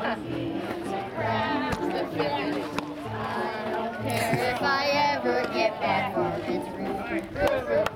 I don't care if I ever get bad for its root.